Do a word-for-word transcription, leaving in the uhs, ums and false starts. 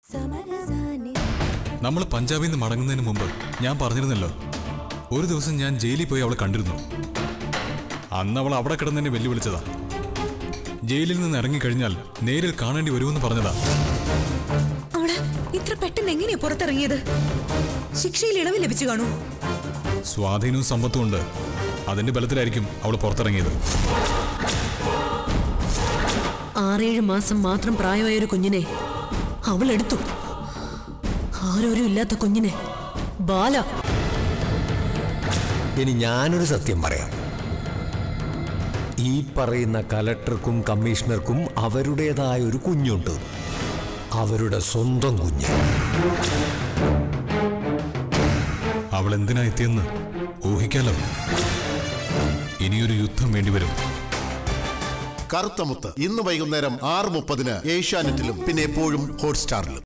നമ്മൾ പഞ്ചാബിൽ നിന്ന് മടങ്ങുന്നതിന് മുമ്പ് ഞാൻ പറഞ്ഞിരുന്നല്ലോ, ഒരു ദിവസം ഞാൻ ജയിലിൽ പോയി അവളെ കണ്ടിരുന്നു. അന്ന് അവൾ അവിടെ കിടന്നെന്നെ വെല്ലുവിളിച്ചതാ. ജയിലിൽ നിന്ന് ഇറങ്ങിക്കഴിഞ്ഞാൽ നേരിൽ കാണേണ്ടി വരുമെന്ന് പറഞ്ഞതാ. അവള് ഇത്ര പെട്ടെന്ന് എങ്ങനെയാ പുറത്തിറങ്ങിയത്? ശിക്ഷയിൽ ഇളവ് ലഭിച്ചു കാണൂ. സ്വാധീനവും സമ്പത്തും ഉണ്ട്. അതിന്റെ ബലത്തിലായിരിക്കും അവൾ പുറത്തിറങ്ങിയത്. ആറേഴ് മാസം മാത്രം പ്രായമായ ഒരു കുഞ്ഞിനെ അവൾ എടുത്തു. ആരോരും ഇല്ലാത്ത കുഞ്ഞിനെ. ബാല. ഇനി ഞാനൊരു സത്യം പറയാം. ഈ പറയുന്ന കലക്ടർക്കും കമ്മീഷണർക്കും അവരുടേതായ ഒരു കുഞ്ഞുണ്ട്. അവരുടെ സ്വന്തം കുഞ്ഞ്. അവൾ എന്തിനാ എത്തിയെന്ന് ഊഹിക്കാലോ. ഇനിയൊരു യുദ്ധം വേണ്ടിവരും. കറുത്തമുത്ത് ഇന്ന് വൈകുന്നേരം ആറ് മുപ്പതിന് ഏഷ്യാനെറ്റിലും പിന്നെ എപ്പോഴും ഹോട്ട്സ്റ്റാറിലും.